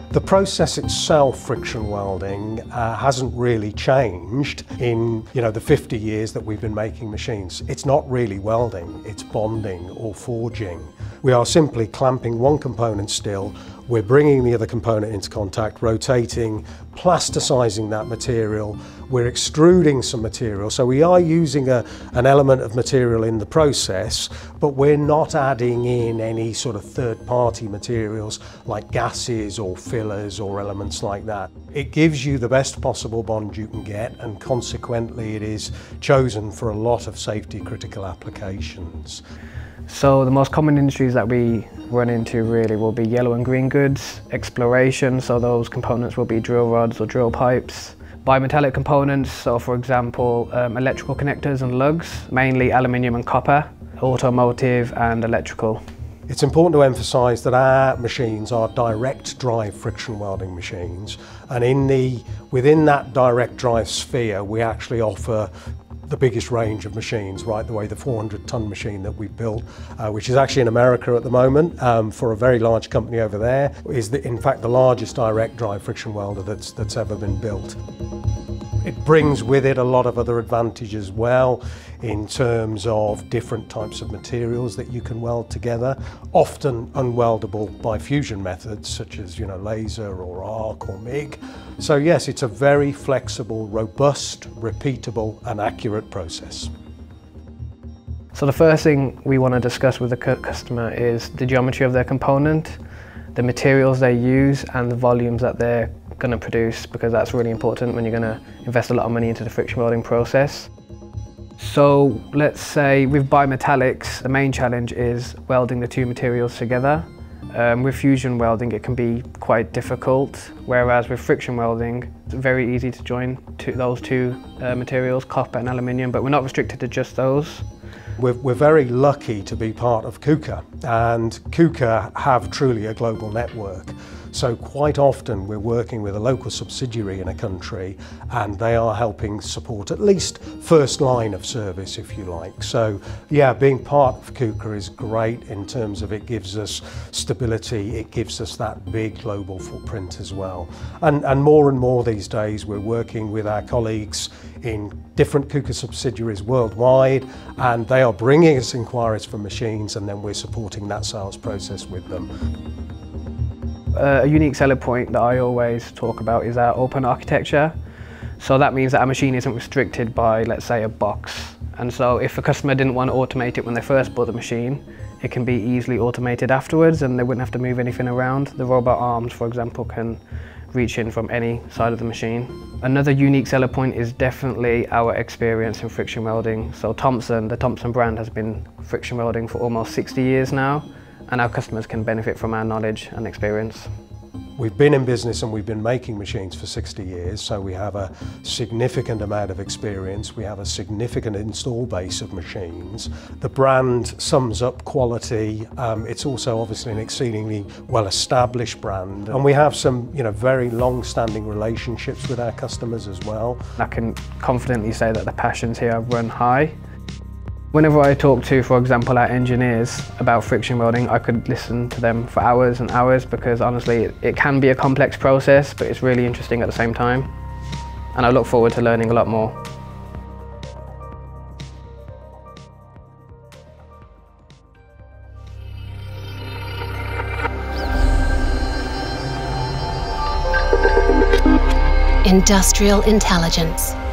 The process itself, friction welding, hasn't really changed in the 50 years that we've been making machines. It's not really welding, it's bonding or forging. We are simply clamping one component still, we're bringing the other component into contact, rotating, plasticizing that material, we're extruding some material. So we are using an element of material in the process, but we're not adding in any sort of third-party materials like gases or fillers or elements like that. It gives you the best possible bond you can get, and consequently it is chosen for a lot of safety critical applications. So the most common industries that we run into really will be yellow and green goods, exploration, so those components will be drill rods or drill pipes, bimetallic components, so for example electrical connectors and lugs, mainly aluminium and copper, automotive and electrical. It's important to emphasise that our machines are direct drive friction welding machines, and within that direct drive sphere we actually offer the biggest range of machines, right the way the 400-ton machine that we built, which is actually in America at the moment, for a very large company over there, is in fact the largest direct drive friction welder that's ever been built. It brings with it a lot of other advantages as well, in terms of different types of materials that you can weld together, often unweldable by fusion methods such as laser or arc or MIG. So yes, it's a very flexible, robust, repeatable and accurate process. So the first thing we want to discuss with the customer is the geometry of their component, the materials they use and the volumes that they're going to produce, because that's really important when you're going to invest a lot of money into the friction welding process. So let's say with bimetallics, the main challenge is welding the two materials together. With fusion welding it can be quite difficult, whereas with friction welding it's very easy to join those two materials, copper and aluminium, but we're not restricted to just those. We're very lucky to be part of KUKA, and KUKA have truly a global network. So quite often we're working with a local subsidiary in a country and they are helping support at least first line of service, if you like. So yeah, being part of KUKA is great in terms of it gives us stability, it gives us that big global footprint as well. And more these days we're working with our colleagues in different KUKA subsidiaries worldwide, and they are bringing us inquiries for machines and then we're supporting that sales process with them. A unique selling point that I always talk about is our open architecture. So that means that our machine isn't restricted by, let's say, a box. And so if a customer didn't want to automate it when they first bought the machine, it can be easily automated afterwards and they wouldn't have to move anything around. The robot arms, for example, can reach in from any side of the machine. Another unique selling point is definitely our experience in friction welding. So the Thompson brand has been friction welding for almost 60 years now, and our customers can benefit from our knowledge and experience. We've been in business and we've been making machines for 60 years, so we have a significant amount of experience. We have a significant install base of machines. The brand sums up quality. It's also obviously an exceedingly well-established brand, and we have some very long-standing relationships with our customers as well. I can confidently say that the passions here run high. Whenever I talk to, for example, our engineers about friction welding, I could listen to them for hours and hours, because honestly it can be a complex process, but it's really interesting at the same time. And I look forward to learning a lot more. Industrial intelligence.